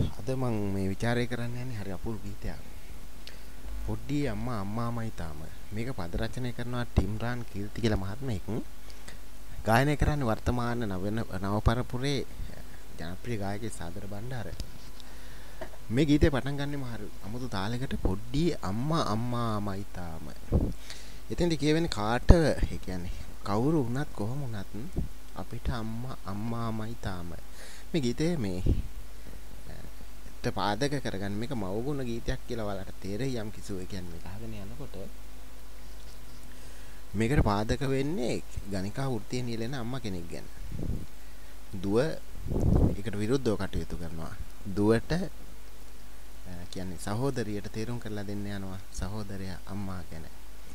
අද මං මේ ਵਿਚාරය කරන්න යන්නේ හරි අපූර්ව ගීතයක්. පොඩ්ඩි අම්මා අම්මාමයි තාම. මේක පද රචනය කරනවා ටිම්රාන් කීර්ති කියලා මහත්මයෙක්. ගායනය කරන්නේ වර්තමාන නව පරපුරේ ජනප්‍රිය ගායකයෙක් සාදර බණ්ඩාර. මේ ගීතේ පටන් ගන්නෙම හරි අමුතු තාලයකට පොඩ්ඩි අම්මා අම්මාමයි තාම. එතෙන්දී කියවෙන්නේ කාට ඒ කියන්නේ කවුරු වුණත් කොහොම වුණත් අපිට අම්මා අම්මාමයි තාම. මේ ගීතේ මේ පාදක කරගන්න මේක මවගුණ ගීතයක් කියලා ඔයාලට තේරෙයි යම් කිසි ඒ කියන්නේ මේක අහගෙන යනකොට මේකට පාදක වෙන්නේ ගණිකා වෘත්තිය නියැලෙන අම්මා කෙනෙක් ගැන. දුව ඒකට විරුද්ධව කටයුතු කරනවා. දුවට කියන්නේ සහෝදරියට තේරුම් කරලා දෙන්න යනවා සහෝදරයා අම්මා ගැන.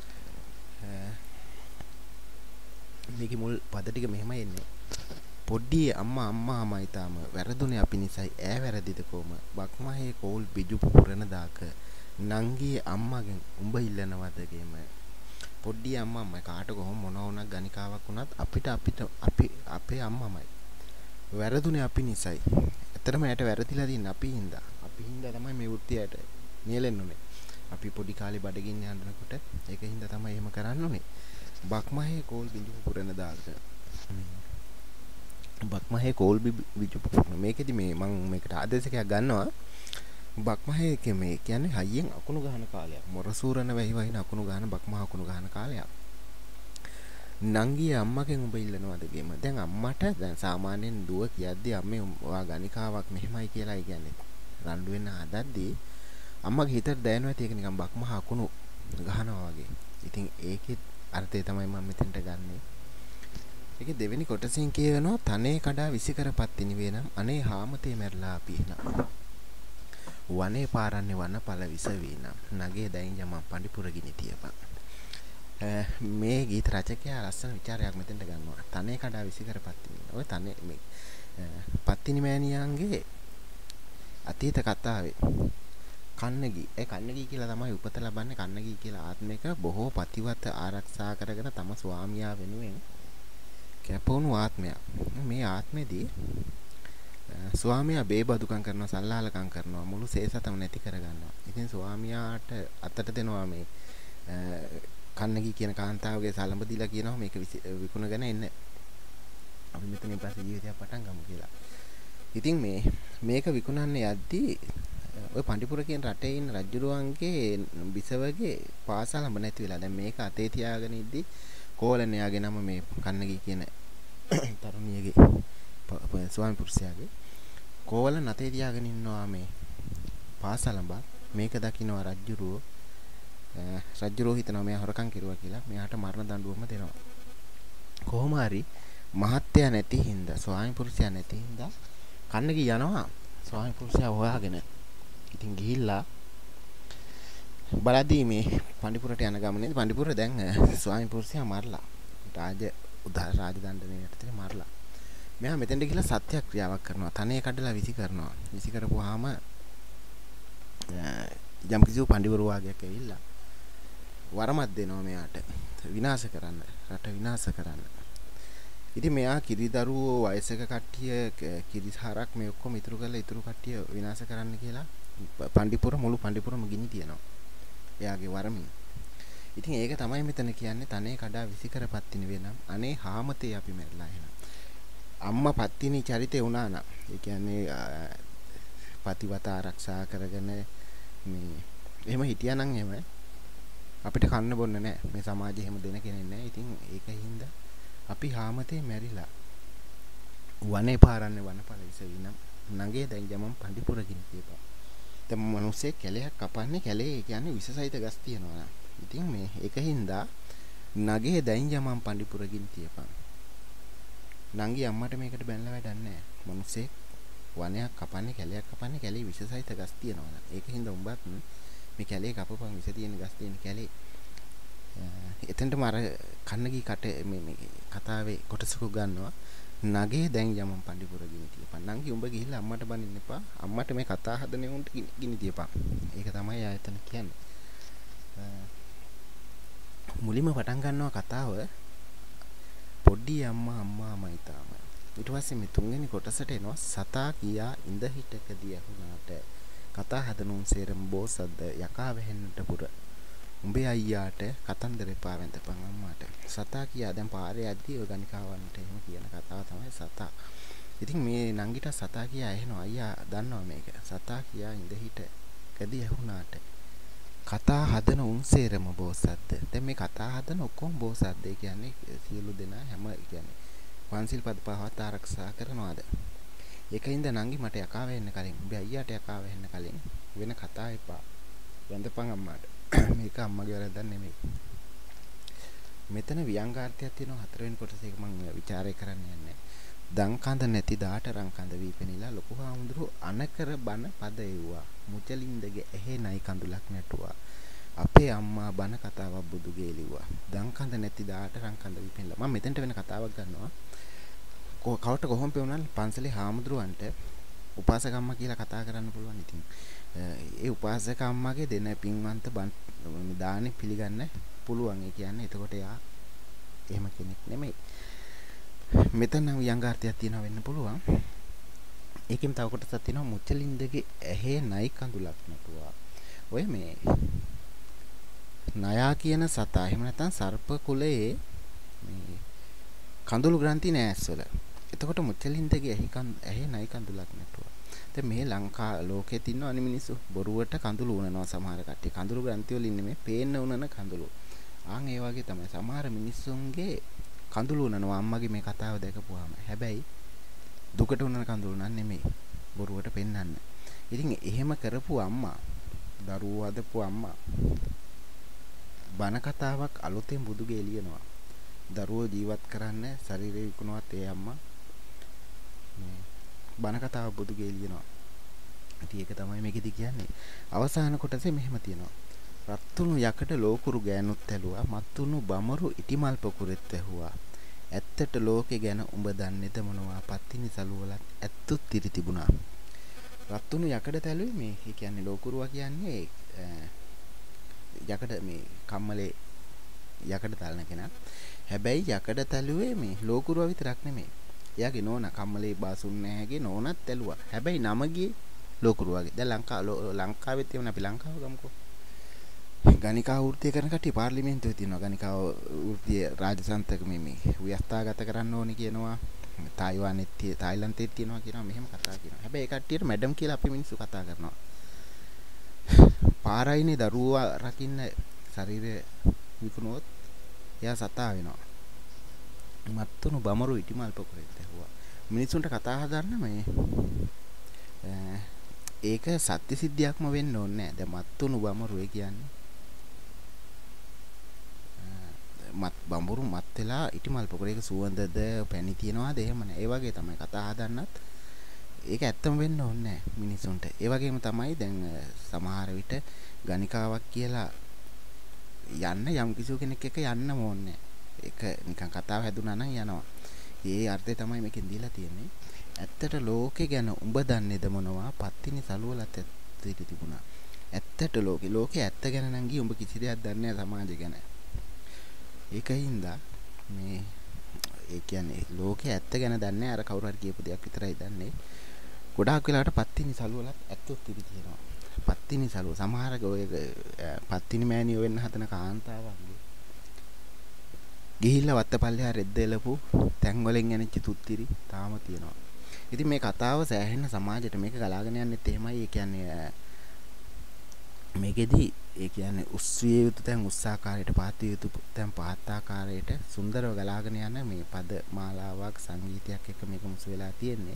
මේකේ මුල් පද ටික මෙහෙම එන්නේ. පොඩ්ඩි අම්මා අම්මාමයි තාම වැරදුනේ අපි නිසයි ඈ වැරදිද කොම බක්මහේ කෝල් බිජු පුරන දාක නංගී අම්මගෙන් උඹ ඉල්ලනවද ගේම පොඩ්ඩි අම්මා කාට කොහොම මොනවා වුණත් ගණිකාවක් වුණත් අපිට අපේ අම්මමයි වැරදුනේ අපි නිසයි ඇත්තටම යට වැරදිලා තින්නේ අපි හින්දා තමයි මේ වෘත්තියට නියැලෙන්න උනේ අපි පොඩි කාලේ බඩගින්න යනකොට ඒක හින්දා තමයි එහෙම කරන්න උනේ බක්මහේ කෝල් බිජු පුරන දාක බක්මහේ කෝල් බිජු පුරන මේකෙදි මම මේකට ආදේශයක් ගන්නවා බක්මහේ මේ කියන්නේ හයියෙන් අකුණු ගහන කාලයක් මොරසූරන වැහි වහින අකුණු ගහන බක්මහ අකුණු ගහන කාලයක් නංගිය අම්මගෙන් උඹ ඉල්ලනවද ගේම දැන් අම්මට දැන් සාමාන්‍යයෙන් දුව කියද්දි අම්මේ ඔයා ගණිකාවක් මෙහෙමයි කියලා ඒ කියන්නේ රණ්ඩු වෙන හදද්දී අම්මගේ හිතට දැනෙනවා ඒක නිකන් බක්මහ අකුණු ගහනවා වගේ ඉතින් ඒකෙත් අර්ථය තමයි මම මෙතෙන්ට ගන්නෙ ඒකේ දෙවෙනි කොටසින් කියනවා තනේ කඩා විසි කරපත්තිනි වේනම් අනේ හාමතේ මැරලා අපි එනම් වනේ පාරන්නේ වනපල විස වීනම් නගේ දැයින් යම පඬිපුර ගිනි තියපන් මේ ගීත රචකයා ලස්සන ਵਿਚාරයක් මෙතෙන්ට ගන්නවා තනේ කඩා විසි කරපත්තිනි ඔය තනේ මේ පත්තිනි මෑණියන්ගේ අතීත කතාවේ කන්නගී කන්නගී කියලා තමයි උපත ලබන්නේ කන්නගී කියලා ආත්මික බොහෝ පතිවත ආරක්ෂා කරගෙන තම ස්වාමියා වෙනුවෙන් කැපවුණු ආත්මයක් මේ ආත්මෙදී ස්වාමියා බේබදුකම් කරනවා සල්ලාලකම් කරනවා මුළු සේසතම නැති කරගන්නවා ඉතින් ස්වාමියාට අතට දෙනවා මේ කන්නගී කියන කාන්තාවගේ සලඹ දීලා කියනවා මේක විකුණගෙන එන්න අපි මෙතනින් පස්සේ ජීවිතයක් පටන් ගමු කියලා ඉතින් මේක විකුණන්න යද්දී ඔය පඬිපුර කියන රටේ ඉන්න රජුරුවන්ගේ බිසවගේ පාසලඹ නැති වෙලා දැන් මේක අතේ තියාගෙන ඉද්දි කෝලණයාගේ නම මේ කන්නගී කියන තරුණියගේ ස්වාමි පුරුෂයාගේ කෝවල නැතේ තියාගෙන ඉන්නවා මේ පාසලඹ මේක දකින්නවා රජ්ජුරුව හිතනවා මෙයා හොරකම් කෙරුවා කියලා මෙයාට මරණ දඬුවම දෙනවා කොහොම හරි මහත්ය නැති හින්දා ස්වාමි පුරුෂයා නැති හින්දා කන්නගී යනවා ස්වාමි පුරුෂයා හොයාගෙන ඉතින් ගිහිල්ලා බලද්දී මේ පඬිපුරට යන ගමනේ පඬිපුර දැන් ස්වාමි පුරුෂයා මරලා රාජදණ්ඩනයේ යටතේ මරලා මෙයා මෙතෙන්ට ගිහලා සත්‍යක්‍රියාවක් කරනවා තනේ කඩලා විසි කරනවා විසි කරපුවාම යම් කිසි පඬිවරු වාගයක් ඇවිල්ලා වරමක් දෙනවා මෙයාට විනාශ කරන්න රට විනාශ කරන්න ඉතින් මෙයා කිරිදරුවෝ වයසක කට්ටිය කිරිහරක් මේ ඔක්කොම ඉතුරු කරලා ඉතුරු කට්ටිය විනාශ කරන්න කියලා මුළු පඬිපුරම ගිනි තියනවා එයාගේ වරමින් ඉතින් ඒක තමයි මෙතන කියන්නේ තනේ කඩා විසි කරපත්තිනි වෙනම් අනේ හාමතේ අපි මැරලා එහෙනම් අම්මා පත්තිනි චරිතේ වුණා නම් ඒ කියන්නේ පතිවත ආරක්ෂා කරගෙන මේ එහෙම හිටියානම් එහෙම අපිට කන්න බොන්න නැහැ මේ සමාජයේ එහෙම දෙන කෙනෙක් නැහැ ඉතින් ඒකින්ද අපි හාමතේ මැරිලා වනේ පාරන්නේ වනපල විස විනම් නගේ දැන් යමම් පඬිපුර ගිනි තියපන් දැන් මිනිස්සේ කැලයක් කපන්නේ කැලේ කියන්නේ විසසහිත ගස් තියනවා ඉතින් මේ ඒකින්ද නගේ දැන් යමම් පඬිපුර ගිනි තියපන් නංගි අම්මට මේකට බැනලා වැඩක් නැහැ මිනිස්සේ වනයක් කපන්නේ කැලයක් කපන්නේ කැලේ විසසහිත ගස් තියනවා ඒකින්ද උඹත් මේ කැලේ කපපන් විස තියෙන ගස් තියෙන කැලේ එතෙන්ට මර කන්නගී කට මේ කතාවේ කොටසක ගන්නවා නගේ දැන් යමම් පඬිපුර ගිනි තියපන් නංගි උඹ ගිහිල්ලා අම්මට බනින්න එපා අම්මට මේ කතා හදන උන්ට ගිනි තියපන් ඒක තමයි ආයතන කියන්නේ මුලින්ම පටන් ගන්නවා කතාව පොඩ්ඩි අම්මා අම්මාමයි තාම ඊට පස්සේ මේ තුන්වෙනි කොටසට එනවා සතා කියා ඉඳ හිටකදී ඇහුණාට කතා හදනුන් සේරම බෝසද්ද යකා වෙහෙන්නට පුර උඹේ අයියාට කතන්දර එපා වෙන්තපන් අම්මාට සතා කියා දැන් පාරේ යද්දී ඔය ගණිකාවන්ට එහෙම කියන කතාව තමයි සතා. ඉතින් මේ නංගිට සතා කියා ඇහෙනවා අයියා දන්නවා මේක සතා කියා ඉඳ හිටකදී ඇහුණාට කතා හදන උන් සේරම බෝසද්ද. දැන් මේ කතා හදන ඔක්කොම බෝසද්ද. ඒ කියන්නේ සියලු දෙනා හැම කියන්නේ පන්සිල් පද පහවත් ආරක්ෂා කරනවාද? ඒකින්ද නංගි මට යකා වෙන්න කලින් උඹේ අයියාට යකා වෙන්න කලින් වෙන කතා එපා. වැඳපන් අම්මාට. මේක අම්මගේ වැරද්දක් නෙමෙයි. මෙතන ව්‍යංගාර්ථයක් තියෙනවා හතරවෙනි කොටසේ ඒක මම ਵਿਚාරය කරන්න යන්නේ. දන් කඳ නැති දාට රන් කඳ වීපෙනිලා ලොකු හාමුදුරුව අනකර බන පද එව්වා. මුචලින්දගේ ඇහි නයි කඳුලක් නැටුවා. අපේ අම්මා බන කතාවක් බුදුගේ ලිව්වා. දන් කඳ නැති දාට රන් කඳ වීපෙනිලා. මම මෙතෙන්ට වෙන කතාවක් ගන්නවා. කවට කොහොම පෙවුනල් පන්සලේ හාමුදුරුවන්ට උපාසක අම්මා කියලා කතා කරන්න පුළුවන් ඉතින්. ඒ උපාසක අම්මාගේ දෙන පින්වන්ත දානේ පිළිගන්න පුළුවන්. ඒ කියන්නේ එතකොට යා එහෙම කෙනෙක් නෙමෙයි. මෙතන ව්‍යංගාර්ථයක් තියෙනවා වෙන්න පුළුවන්. ඒකෙම තව කොටසක් තියෙනවා මුචලින්දගේ ඇහි නයි කඳුලක් නටුවා. ඔය මේ නයා කියන සතා එහෙම නැත්නම් සර්ප කුලයේ මේ කඳුළු ග්‍රන්ථි නෑස්වල. එතකොට මුචලින්දගේ ඇහි නයි කඳුලක් නටුවා. දැන් මේ ලංකා ලෝකේ තියෙන අනි මිනිස්සු බොරුවට කඳුළු උනනවා සමහර කට්ටිය. කඳුළු ග්‍රන්ථි වල ඉන්නේ මේ පේන්න උනන කඳුළු. ආන් ඒ වගේ තමයි සමහර මිනිස්සුන්ගේ කඳුළු උනනවා අම්මගේ මේ කතාව දැකපුවාම. හැබැයි දුකට උනන කඳුළු නන් නෙමෙයි. බොරුවට පෙන්වන්න. ඉතින් එහෙම කරපු අම්මා, දරුවෝ හදපු අම්මා බණ කතාවක් අලුතෙන් බුදුගේ ලියනවා. දරුවෝ ජීවත් කරන්න ශරීරය විකුණුවත් ඒ අම්මා මේ බණ කතාව බුදුගේ ලියනවා. ඉතින් ඒක තමයි මේකෙදි කියන්නේ. අවසාන කොටසේ මෙහෙම තියෙනවා. රත්තුණු යකඩ ලෝකුරු ගෑනුත් ඇලුවා මත්තුණු බමරු ඉටිමල් පොකුරෙත් ඇහුවා ඇත්තට ලෝකේ ගැන උඹ දන්නේද මොනවා පත්තිනි සලුවලත් ඇත්තුත් තිරි තිබුණා රත්තුණු යකඩ තැලුවේ මේ ඒ කියන්නේ ලෝකුරුවා කියන්නේ යකඩ මේ කම්මලේ යකඩ තලන කෙනා හැබැයි යකඩ තැලුවේ මේ ලෝකුරුවා විතරක් නෙමෙයි එයාගේ නෝනා කම්මලේ බාසුන් නැහැගේ නෝනත් ඇලුවා හැබැයි නම ගියේ ලෝකුරුවාගේ දැන් ලංකාවෙත් තියෙන අපි ලංකාව ගමුකෝ ගණිකා වෘත්තිය කරන කට්ටිය පාර්ලිමේන්තුවේ තියෙනවා ගණිකා වෘත්තිය රාජසන්තක මේ ව්‍යවස්ථාගත කරන්න ඕනේ කියනවා තායිවානෙත් තායිලන්තෙත් තියෙනවා කියනවා මෙහෙම කතා කියනවා හැබැයි ඒ කට්ටියට මැඩම් කියලා අපි මිනිස්සු කතා කරනවා පාරයිනේ දරුවා රකින්න ශරීරය විකුණුවොත් එයා සතා වෙනවා මත්තුණු බමරු ඉටිමල් පොකුරෙත් ඇහුවා මිනිස්සුන්ට කතා හදන්න මේ ඒක සත්‍ය සිද්ධියක්ම වෙන්න ඕනේ නෑ දැන් මත්තුණු බමරු ඒ කියන්නේ මත් බඹුරු මත් වෙලා ඉටිමල් පොකුරේක සුවඳද පැණි තියනවාද එහෙම නෑ ඒ වගේ තමයි කතා හදන්නත් ඒක ඇත්තම වෙන්න ඕනේ නෑ මිනිසුන්ට ඒ වගේම තමයි දැන් සමහර විට ගණිකාවක් කියලා යන්න යම් කිසි කෙනෙක් එක්ක යන්න ඕනේ ඒක නිකන් කතාව හැදුනා නම් යනවා ඒ අර්ථය තමයි මේකෙන් දීලා තියෙන්නේ ඇත්තට ලෝකේ ගැන උඹ දන්නේද මොනවා පත්තිනි සලුවලත් ඇත්තට තිබුණා ඇත්තට ලෝකේ ඇත්ත ගැන නම් ගියේ උඹ කිසි දෙයක් දන්නේ නැහැ සමාජය ගැන ඒකින්ද මේ ඒ කියන්නේ ලෝකේ ඇත්ත ගැන දන්නේ අර කවුරු හරි කියපු දෙයක් විතරයි දන්නේ ගොඩාක් වෙලාවට පත්තිනි සලුවලත් ඇත්තොත් තිබි තියෙනවා පත්තිනි සලුව සමහර ඔය පත්තිනි මෑණියෝ වෙන්න හදන කාන්තාවන්ගේ ගිහිල්ලා වත්තපල්ලෙහා රෙද්ද එලපු තැන් වලින් එනච්ච තුත්තිරි තාම තියෙනවා ඉතින් මේ කතාව සෑහෙන සමාජයට මේක ගලාගෙන යන්නෙත් එහෙමයි ඒ කියන්නේ මේකෙදි ඒ කියන්නේ උස්විය යුතු තැන් උස්සාකාරයට පාත්විය යුතු තැන් පාත්තාකාරයට සුන්දරව ගලාගෙන යන මේ පද මාලාවක් සංගීතයක් එක මේක මුසු වෙලා තියෙන්නේ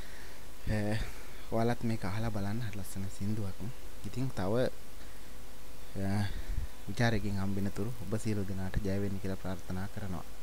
ඔයාලත් මේක අහලා බලන්න හරි ලස්සන සින්දුවක් ඉතින් තව විචාරකින් හම්බෙනතුරු ඔබ සියලු දෙනාට ජය වෙන්න කියලා ප්‍රාර්ථනා කරනවා